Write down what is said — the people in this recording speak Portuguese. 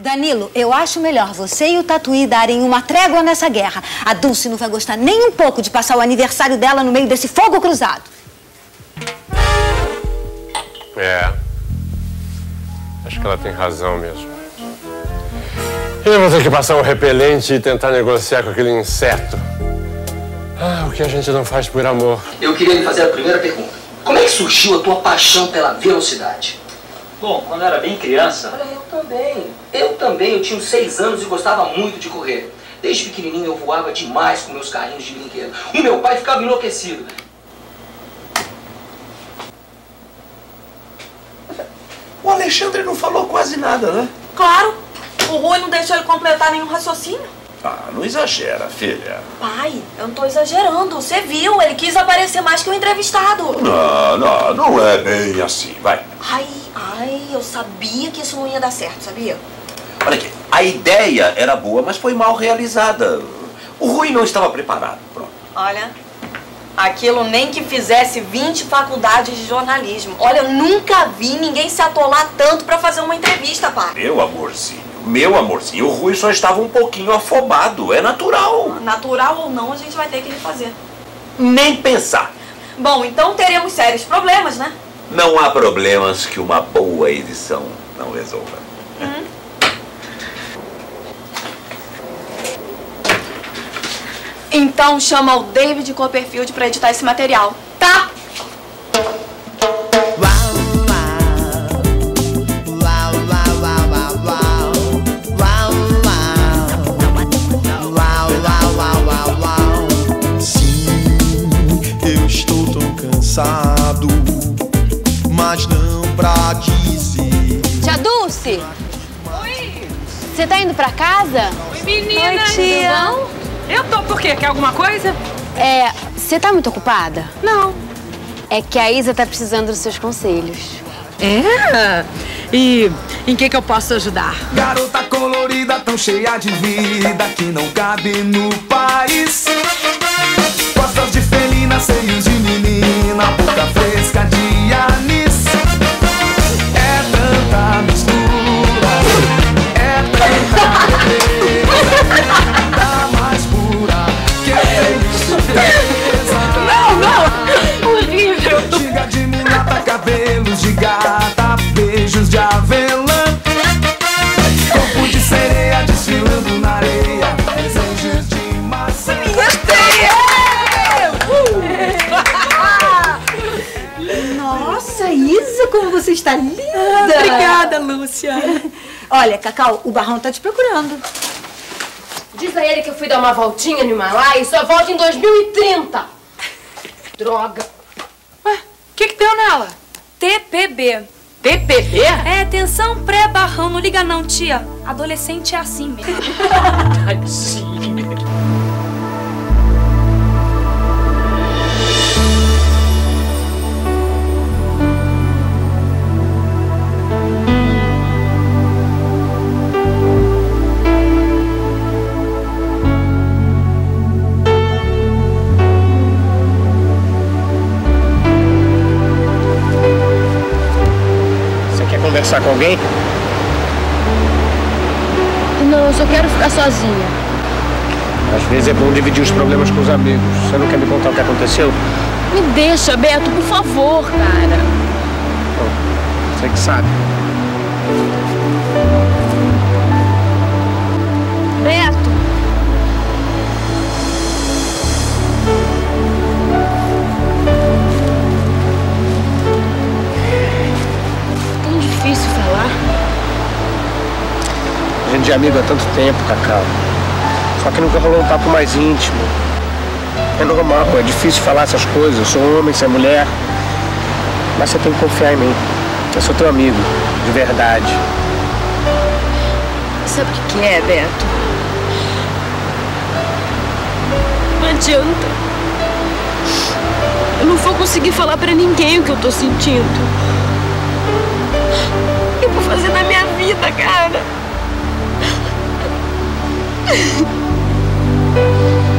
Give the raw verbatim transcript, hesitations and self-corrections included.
Danilo, eu acho melhor você e o Tatuí darem uma trégua nessa guerra. A Dulce não vai gostar nem um pouco de passar o aniversário dela no meio desse fogo cruzado. É. Acho que ela tem razão mesmo. Eu vou ter que passar um repelente e tentar negociar com aquele inseto. Ah, o que a gente não faz por amor. Eu queria lhe fazer a primeira pergunta. Como é que surgiu a tua paixão pela velocidade? Bom, quando eu era bem criança... Olha, eu também. Eu também. Eu tinha uns seis anos e gostava muito de correr. Desde pequenininho eu voava demais com meus carrinhos de brinquedo. O meu pai ficava enlouquecido. O Alexandre não falou quase nada, né? Claro. O Rui não deixou ele completar nenhum raciocínio. Ah, não exagera, filha. Pai, eu não tô exagerando. Você viu, ele quis aparecer mais que o entrevistado. Não, não, não é bem assim, vai. Ai, ai, eu sabia que isso não ia dar certo, sabia? Olha aqui, a ideia era boa, mas foi mal realizada. O Rui não estava preparado, pronto. Olha, aquilo nem que fizesse vinte faculdades de jornalismo. Olha, eu nunca vi ninguém se atolar tanto pra fazer uma entrevista, pai. Meu amorzinho, meu amorzinho, o Rui só estava um pouquinho afobado, é natural. Natural ou não, a gente vai ter que refazer. Nem pensar. Bom, então teremos sérios problemas, né? Não há problemas que uma boa edição não resolva. Hum. Então chama o David Copperfield pra editar esse material, tá? Mas não pra dizer. Tia Dulce! Oi! Você tá indo pra casa? Oi, menina! Oi, tia! Tudo bom? Eu tô, por quê? Quer alguma coisa? É, você tá muito ocupada? Não. É que a Isa tá precisando dos seus conselhos. É? E em que que eu posso ajudar? Garota colorida, tão cheia de vida, que não cabe no país. Costas de felina, seios de menina, boca fresca de anis. É tanta mistura, é tanta beleza, tá mais pura que certeza. Não, não! Horrível! Giga de mulata, cabelos de gata, beijos de avelã. Corpo de sereia desfilando na areia, desejos de maçã. Nossa, Isa, como você está linda! Ah, obrigada, Lúcia. Olha, Cacau, o Barrão tá te procurando. Diz a ele que eu fui dar uma voltinha no Himalaia e só volto em dois mil e trinta. Droga. Ué, o que que deu nela? T P B. T P B? É, tensão pré-barrão. Não liga não, tia. Adolescente é assim mesmo. Tadinha. Conversar com alguém? Não, eu só quero ficar sozinha. Às vezes é bom dividir os problemas com os amigos. Você não quer me contar o que aconteceu? Me deixa, Beto, por favor, cara. Bom, você que sabe. Beto. Difícil falar. A gente é amigo há tanto tempo, Cacau. Só que nunca rolou um papo mais íntimo. É normal, é difícil falar essas coisas. Eu sou homem, você é mulher. Mas você tem que confiar em mim. Eu sou teu amigo, de verdade. Sabe o que que é, Beto? Não adianta. Eu não vou conseguir falar pra ninguém o que eu tô sentindo. Eu vou fazer na minha vida, cara.